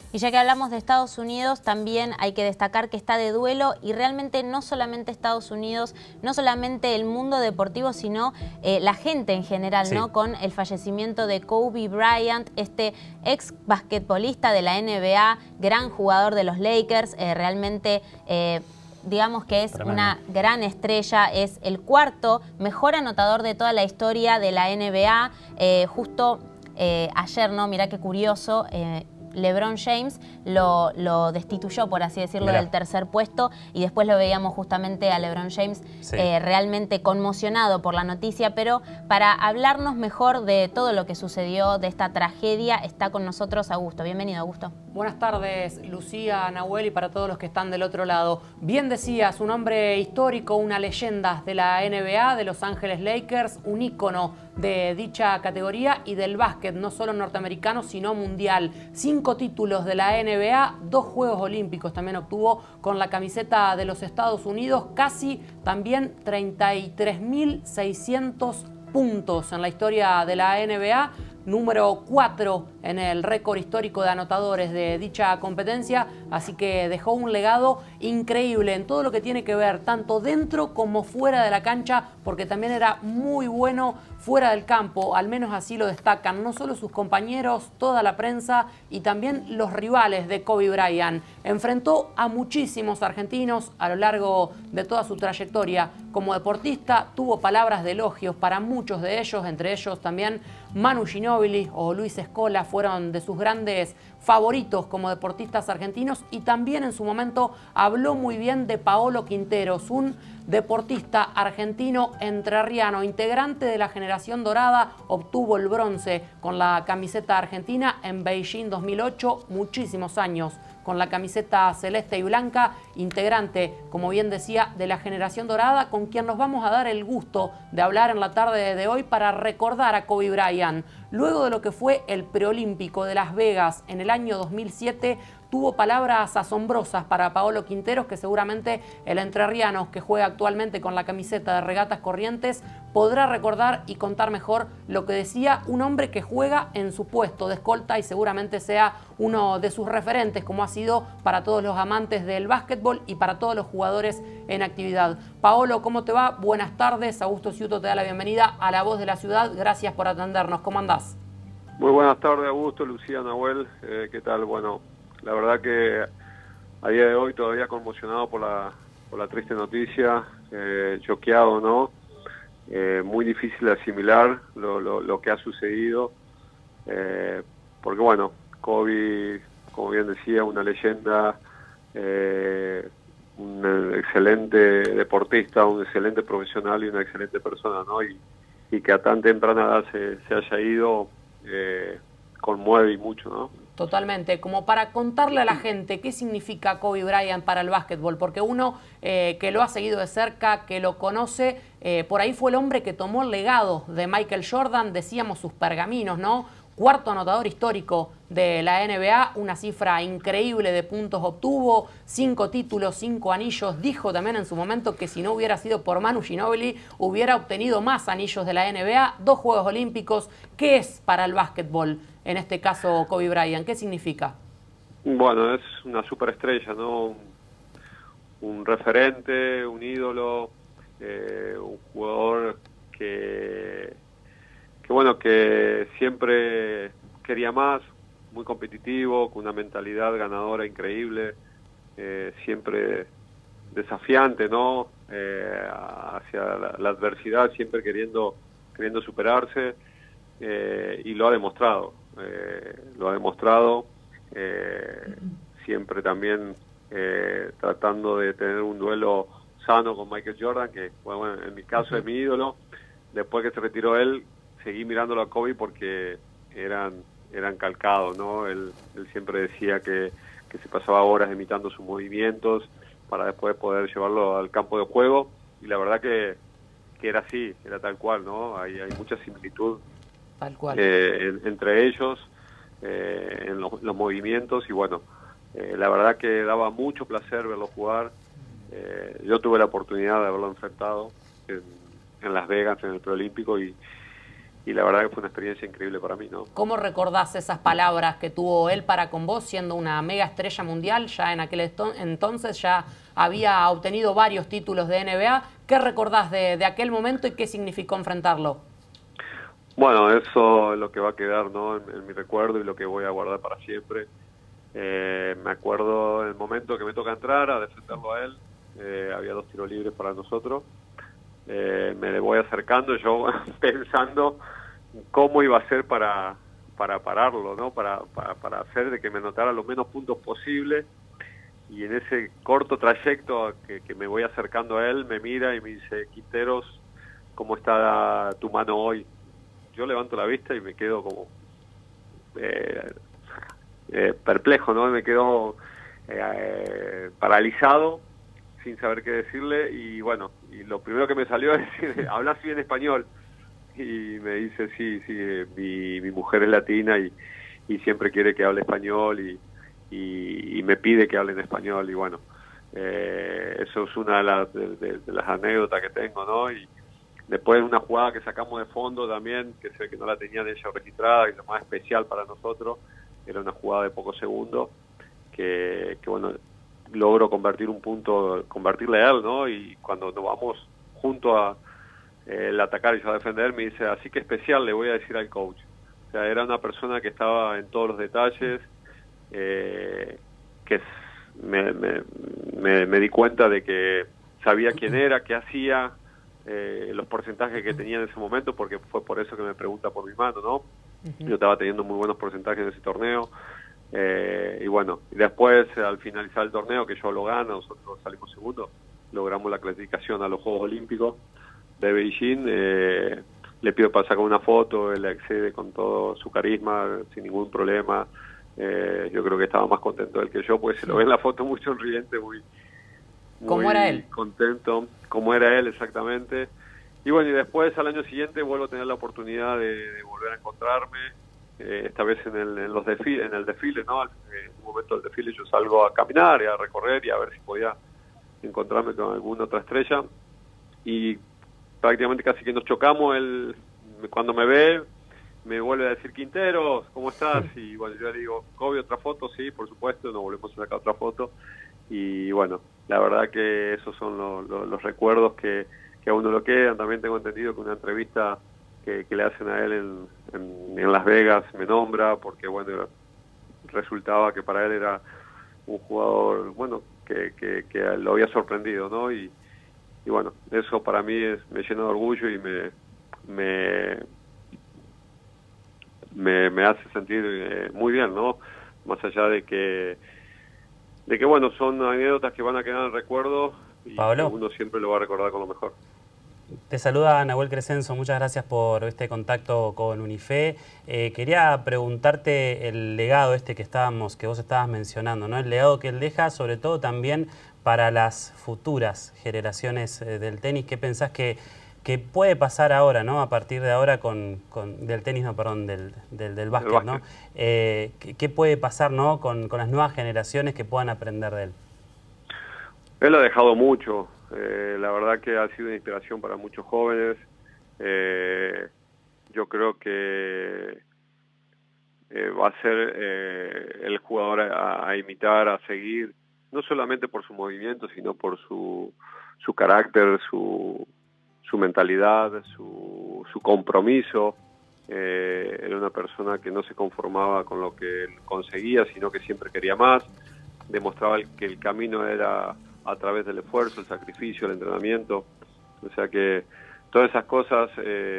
Y ya que hablamos de Estados Unidos, también hay que destacar que está de duelo y realmente no solamente Estados Unidos, no solamente el mundo deportivo, sino la gente en general, Sí. ¿no? Con el fallecimiento de Kobe Bryant, este ex basquetbolista de la NBA, gran jugador de los Lakers, realmente... digamos que es Tremendo. una gran estrella, es el cuarto mejor anotador de toda la historia de la NBA. Justo ayer, ¿no? Mirá qué curioso, LeBron James lo destituyó, por así decirlo, Mirá. del tercer puesto, y después lo veíamos justamente a LeBron James Sí. realmente conmocionado por la noticia. Pero para hablarnos mejor de todo lo que sucedió, de esta tragedia, está con nosotros Augusto. Bienvenido, Augusto. Buenas tardes, Lucía, Nahuel, y para todos los que están del otro lado. Bien decías, un hombre histórico, una leyenda de la NBA, de Los Ángeles Lakers, un ícono de dicha categoría y del básquet, no solo norteamericano, sino mundial. 5 títulos de la NBA, 2 Juegos Olímpicos también obtuvo con la camiseta de los Estados Unidos, casi también 33.600 puntos en la historia de la NBA. Número 4 en el récord histórico de anotadores de dicha competencia, así que dejó un legado increíble en todo lo que tiene que ver, tanto dentro como fuera de la cancha, porque también era muy bueno fuera del campo, al menos así lo destacan no solo sus compañeros, toda la prensa y también los rivales de Kobe Bryant. Enfrentó a muchísimos argentinos a lo largo de toda su trayectoria como deportista, tuvo palabras de elogios para muchos de ellos, entre ellos también Manu Ginóbili o Luis Scola fueron de sus grandes favoritos como deportistas argentinos, y también en su momento habló muy bien de Paolo Quinteros, un deportista argentino entrerriano, integrante de la generación dorada, obtuvo el bronce con la camiseta argentina en Beijing 2008, muchísimos años con la camiseta celeste y blanca, integrante, como bien decía, de la generación dorada, con quien nos vamos a dar el gusto de hablar en la tarde de hoy para recordar a Kobe Bryant. Luego de lo que fue el preolímpico de Las Vegas en el año 2007, tuvo palabras asombrosas para Paolo Quinteros, que seguramente el entrerriano que juega actualmente con la camiseta de Regatas Corrientes podrá recordar y contar mejor lo que decía un hombre que juega en su puesto de escolta y seguramente sea uno de sus referentes, como ha sido para todos los amantes del básquetbol y para todos los jugadores en actividad. Paolo, ¿cómo te va? Buenas tardes. Augusto Ciuto te da la bienvenida a La Voz de la Ciudad. Gracias por atendernos. ¿Cómo andás? Muy buenas tardes, Augusto, Lucía, Nahuel. ¿Qué tal? Bueno, la verdad que a día de hoy todavía conmocionado por la triste noticia, choqueado, ¿no? Muy difícil de asimilar lo que ha sucedido, porque bueno, Kobe, como bien decía, una leyenda, un excelente deportista, un excelente profesional y una excelente persona, ¿no? Y que a tan temprana edad se haya ido, conmueve y mucho, ¿no? Totalmente, como para contarle a la gente qué significa Kobe Bryant para el básquetbol, porque uno que lo ha seguido de cerca, que lo conoce, por ahí fue el hombre que tomó el legado de Michael Jordan, decíamos sus pergaminos, ¿no? Cuarto anotador histórico de la NBA, una cifra increíble de puntos obtuvo, 5 títulos, 5 anillos. Dijo también en su momento que si no hubiera sido por Manu Ginóbili, hubiera obtenido más anillos de la NBA, 2 Juegos Olímpicos. ¿Qué es para el básquetbol, en este caso Kobe Bryant? ¿Qué significa? Bueno, es una superestrella, ¿no? Un referente, un ídolo, un jugador que bueno, que siempre quería más, muy competitivo, con una mentalidad ganadora increíble, siempre desafiante, ¿no? Hacia la adversidad, siempre queriendo superarse, y lo ha demostrado, siempre también tratando de tener un duelo sano con Michael Jordan, que bueno, en mi caso es mi ídolo. Después que se retiró él, seguí mirándolo a Kobe porque eran calcados, ¿no? Él siempre decía que se pasaba horas imitando sus movimientos para después poder llevarlo al campo de juego, y la verdad que era así, era tal cual, ¿no? Hay mucha similitud Tal cual. entre ellos, en los movimientos, y bueno, la verdad que daba mucho placer verlo jugar. Yo tuve la oportunidad de haberlo enfrentado en Las Vegas, en el preolímpico, y la verdad que fue una experiencia increíble para mí, ¿no? ¿Cómo recordás esas palabras que tuvo él para con vos, siendo una mega estrella mundial? Ya en aquel entonces ya había obtenido varios títulos de NBA. ¿Qué recordás de aquel momento y qué significó enfrentarlo? Bueno, eso es lo que va a quedar, ¿no? En mi recuerdo y lo que voy a guardar para siempre. Me acuerdo el momento que me toca entrar a defenderlo a él. Había 2 tiros libres para nosotros. Me le voy acercando yo pensando cómo iba a ser para pararlo, ¿no? Para hacer de que me anotara los menos puntos posible. Y en ese corto trayecto que me voy acercando a él, me mira y me dice: Quinteros, ¿cómo está tu mano hoy? Yo levanto la vista y me quedo como perplejo, ¿no? Me quedo paralizado, sin saber qué decirle, y bueno, y lo primero que me salió es decir: ¿hablas bien español? Y me dice: sí, mi mujer es latina y siempre quiere que hable español y me pide que hable en español, y bueno, eso es una de las anécdotas que tengo, ¿no? Y después una jugada que sacamos de fondo también, que sé que no la tenían ella registrada, y lo más especial para nosotros, era una jugada de pocos segundos, que bueno, logro convertirle a él, ¿no? Y cuando nos vamos junto a el atacar y yo a defender, me dice: así que especial, le voy a decir al coach. O sea, era una persona que estaba en todos los detalles, que me di cuenta de que sabía quién era, qué hacía, los porcentajes que tenía en ese momento, porque fue por eso que me pregunta por mi mano, ¿no? Yo estaba teniendo muy buenos porcentajes en ese torneo, y bueno, y después al finalizar el torneo, que yo lo gano, nosotros salimos segundos, logramos la clasificación a los Juegos Olímpicos de Beijing. Le pido para sacar una foto, él accede con todo su carisma, sin ningún problema. Yo creo que estaba más contento él que yo, pues se lo ve en la foto muy sonriente, muy ¿Cómo era él? contento, como era él exactamente. Y bueno, y después al año siguiente vuelvo a tener la oportunidad de volver a encontrarme, esta vez en el desfile, ¿no? En un momento del desfile yo salgo a caminar y a recorrer y a ver si podía encontrarme con alguna otra estrella, y prácticamente casi que nos chocamos. Él, cuando me ve, me vuelve a decir: Quinteros, ¿cómo estás? Y bueno, yo le digo: Kobe, ¿otra foto? Sí, por supuesto, nos volvemos a sacar otra foto. Y bueno, la verdad que esos son los recuerdos que a uno lo quedan. También tengo entendido que una entrevista que le hacen a él en Las Vegas me nombra, porque bueno, resultaba que para él era un jugador, bueno, que lo había sorprendido, ¿no? Y bueno, eso para mí me llena de orgullo y me hace sentir muy bien, ¿no? Más allá de que bueno, son anécdotas que van a quedar en el recuerdo, y Pablo, uno siempre lo va a recordar con lo mejor. te saluda Nahuel Crescenzo, muchas gracias por este contacto con Unife. Quería preguntarte el legado que vos estabas mencionando, ¿no? El legado que él deja, sobre todo también para las futuras generaciones del tenis. ¿Qué pensás que puede pasar ahora, ¿no? A partir de ahora del tenis, no, perdón, del básquet, ¿no? ¿Qué puede pasar, ¿no? con las nuevas generaciones que puedan aprender de él? Él ha dejado mucho. La verdad que ha sido una inspiración para muchos jóvenes. Yo creo que va a ser el jugador a imitar, a seguir, no solamente por su movimiento, sino por su carácter, su mentalidad, su compromiso. Era una persona que no se conformaba con lo que él conseguía, sino que siempre quería más. Demostraba que el camino era a través del esfuerzo, el sacrificio, el entrenamiento. O sea que todas esas cosas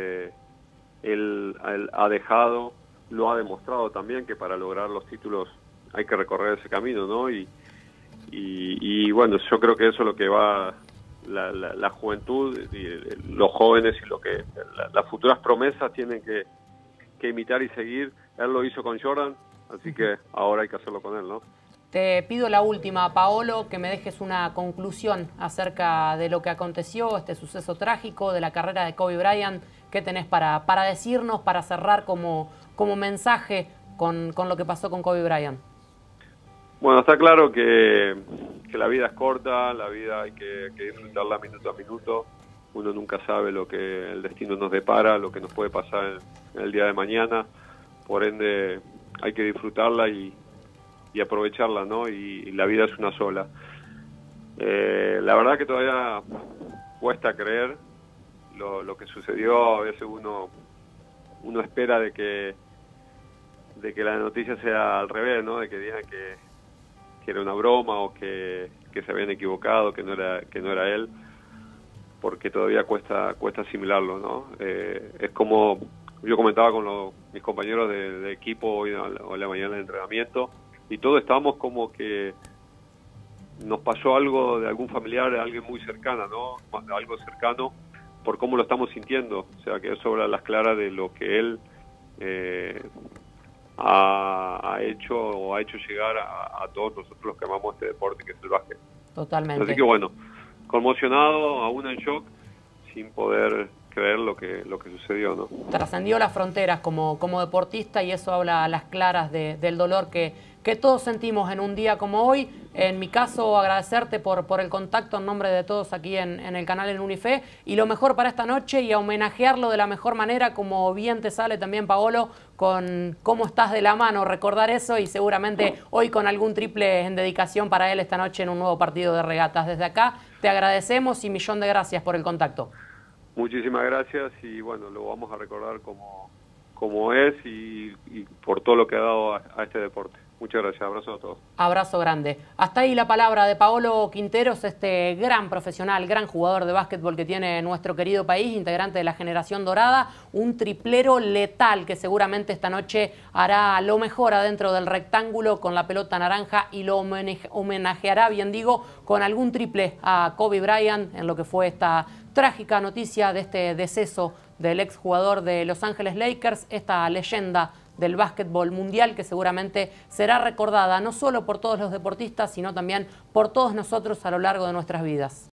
él ha dejado, lo ha demostrado también, que para lograr los títulos hay que recorrer ese camino, ¿no? Y bueno, yo creo que eso es lo que va la juventud y los jóvenes, y lo que las futuras promesas tienen que imitar y seguir. Él lo hizo con Jordan, así que ahora hay que hacerlo con él, ¿no? Te pido la última, Paolo, que me dejes una conclusión acerca de lo que aconteció, este suceso trágico de la carrera de Kobe Bryant. ¿Qué tenés para decirnos, para cerrar como mensaje con lo que pasó con Kobe Bryant? Bueno, está claro que la vida es corta, la vida hay que disfrutarla minuto a minuto. uno nunca sabe lo que el destino nos depara, lo que nos puede pasar en el día de mañana, por ende hay que disfrutarla y aprovecharla, ¿no? Y la vida es una sola. La verdad que todavía cuesta creer lo que sucedió. A veces uno espera de que la noticia sea al revés, ¿no? De que digan que era una broma o que se habían equivocado, que no era él, porque todavía cuesta asimilarlo, ¿no? Es como yo comentaba con mis compañeros de equipo hoy en la mañana de entrenamiento, y todos estábamos como que nos pasó algo de algún familiar, de alguien muy cercana, ¿no? Algo cercano, por cómo lo estamos sintiendo. O sea, que eso habla a las claras de lo que él ha hecho llegar a todos nosotros los que amamos este deporte, que es el básquet. Totalmente. Así que bueno, conmocionado, aún en shock, sin poder creer lo que sucedió, ¿no? Trascendió las fronteras como deportista, y eso habla a las claras del dolor que todos sentimos en un día como hoy. En mi caso, agradecerte por el contacto en nombre de todos aquí en el canal en Unife, y lo mejor para esta noche, y a homenajearlo de la mejor manera, como bien te sale también, Paolo, con cómo estás de la mano, recordar eso, y seguramente hoy con algún triple en dedicación para él esta noche en un nuevo partido de regatas. Desde acá te agradecemos y millón de gracias por el contacto. Muchísimas gracias, y bueno, lo vamos a recordar como es y por todo lo que ha dado a este deporte. Muchas gracias, abrazo a todos. Abrazo grande. Hasta ahí la palabra de Paolo Quinteros, este gran profesional, gran jugador de básquetbol que tiene nuestro querido país, integrante de la generación dorada, un triplero letal que seguramente esta noche hará lo mejor adentro del rectángulo con la pelota naranja, y lo homenajeará, bien digo, con algún triple a Kobe Bryant, en lo que fue esta trágica noticia de este deceso del exjugador de Los Ángeles Lakers, esta leyenda del básquetbol mundial que seguramente será recordada no solo por todos los deportistas, sino también por todos nosotros a lo largo de nuestras vidas.